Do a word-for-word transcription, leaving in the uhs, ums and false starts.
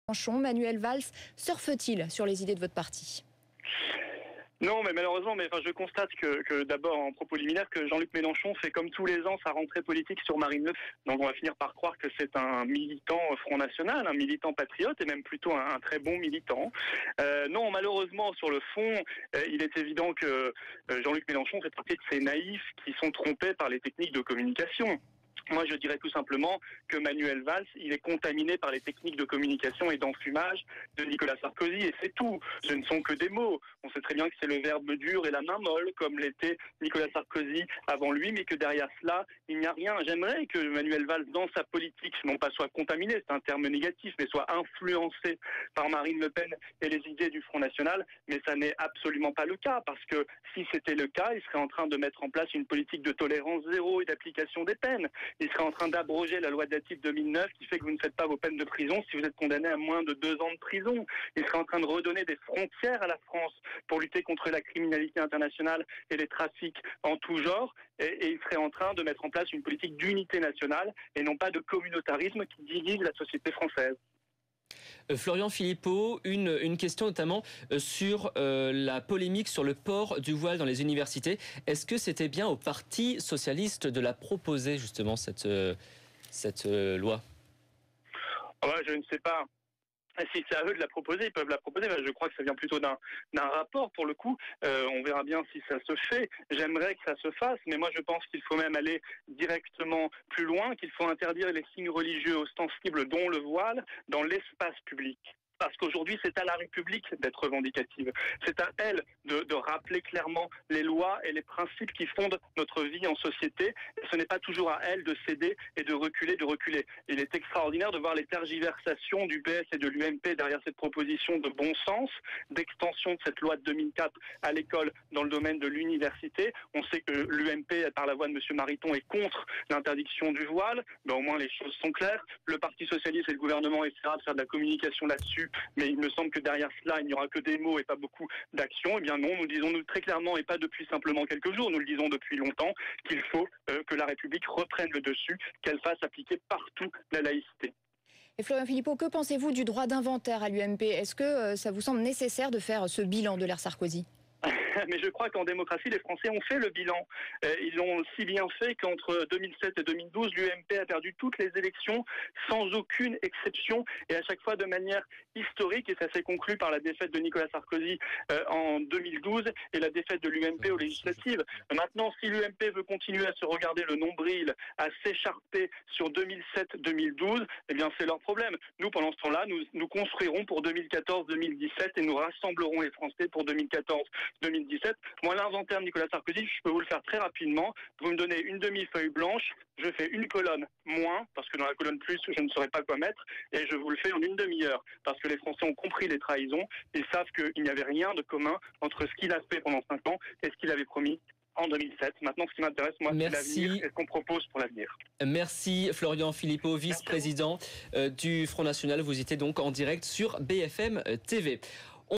Mélenchon, Manuel Valls surfe-t-il sur les idées de votre parti ? Non, mais malheureusement, mais enfin, je constate que, que d'abord, en propos liminaire, que Jean-Luc Mélenchon fait comme tous les ans sa rentrée politique sur Marine Le Pen. Donc on va finir par croire que c'est un militant Front National, un militant patriote, et même plutôt un, un très bon militant. Euh, non, malheureusement, sur le fond, euh, il est évident que euh, Jean-Luc Mélenchon fait partie de ces naïfs qui sont trompés par les techniques de communication. Moi, je dirais tout simplement que Manuel Valls, il est contaminé par les techniques de communication et d'enfumage de Nicolas Sarkozy, et c'est tout. Ce ne sont que des mots. On sait très bien que c'est le verbe dur et la main molle, comme l'était Nicolas Sarkozy avant lui, mais que derrière cela, il n'y a rien. J'aimerais que Manuel Valls, dans sa politique, non pas soit contaminé, c'est un terme négatif, mais soit influencé par Marine Le Pen et les idées du Front National, mais ça n'est absolument pas le cas, parce que si c'était le cas, il serait en train de mettre en place une politique de tolérance zéro et d'application des peines. Il serait en train d'abroger la loi Datif deux mille neuf qui fait que vous ne faites pas vos peines de prison si vous êtes condamné à moins de deux ans de prison. Il serait en train de redonner des frontières à la France pour lutter contre la criminalité internationale et les trafics en tout genre. Et, et il serait en train de mettre en place une politique d'unité nationale et non pas de communautarisme qui divise la société française. Florian Philippot, une, une question notamment sur euh, la polémique sur le port du voile dans les universités. Est-ce que c'était bien au Parti socialiste de la proposer justement cette, euh, cette euh, loi ? Ouais, je ne sais pas. Si c'est à eux de la proposer, ils peuvent la proposer. Mais je crois que ça vient plutôt d'un, d'un rapport pour le coup. Euh, on verra bien si ça se fait. J'aimerais que ça se fasse, mais moi je pense qu'il faut même aller directement plus loin, qu'il faut interdire les signes religieux ostensibles, dont le voile, dans l'espace public. Parce qu'aujourd'hui, c'est à la République d'être revendicative. C'est à elle de, de rappeler clairement les lois et les principes qui fondent notre vie en société. Et ce n'est pas toujours à elle de céder et de reculer, de reculer. Il est extraordinaire de voir les tergiversations du P S et de l'U M P derrière cette proposition de bon sens, d'extension de cette loi de deux mille quatre à l'école dans le domaine de l'université. On sait que l'U M P, par la voix de M. Mariton, est contre l'interdiction du voile. Ben, au moins, les choses sont claires. Le Parti socialiste et le gouvernement essaiera de faire de la communication là-dessus. Mais il me semble que derrière cela, il n'y aura que des mots et pas beaucoup d'actions. Eh bien non, nous disons nous très clairement, et pas depuis simplement quelques jours, nous le disons depuis longtemps, qu'il faut euh, que la République reprenne le dessus, qu'elle fasse appliquer partout la laïcité. Et Florian Philippot, que pensez-vous du droit d'inventaire à l'U M P ? Est-ce que euh, ça vous semble nécessaire de faire ce bilan de l'ère Sarkozy ? Mais je crois qu'en démocratie, les Français ont fait le bilan. Ils l'ont si bien fait qu'entre deux mille sept et deux mille douze, l'U M P a perdu toutes les élections sans aucune exception et à chaque fois de manière historique. Et ça s'est conclu par la défaite de Nicolas Sarkozy en deux mille douze et la défaite de l'U M P aux législatives. Maintenant, si l'U M P veut continuer à se regarder le nombril, à s'écharper sur deux mille sept deux mille douze, eh bien c'est leur problème. Nous, pendant ce temps-là, nous, nous construirons pour deux mille quatorze deux mille dix-sept et nous rassemblerons les Français pour deux mille quatorze deux mille dix-sept. Moi, l'inventaire de Nicolas Sarkozy, je peux vous le faire très rapidement. Vous me donnez une demi-feuille blanche, je fais une colonne moins, parce que dans la colonne plus, je ne saurais pas quoi mettre, et je vous le fais en une demi-heure, parce que les Français ont compris les trahisons, et savent qu'il n'y avait rien de commun entre ce qu'il a fait pendant cinq ans et ce qu'il avait promis en deux mille sept. Maintenant, ce qui m'intéresse, moi, Merci. c'est l'avenir et ce qu'on propose pour l'avenir. Merci Florian Philippot, vice-président du Front National. Vous étiez donc en direct sur B F M T V.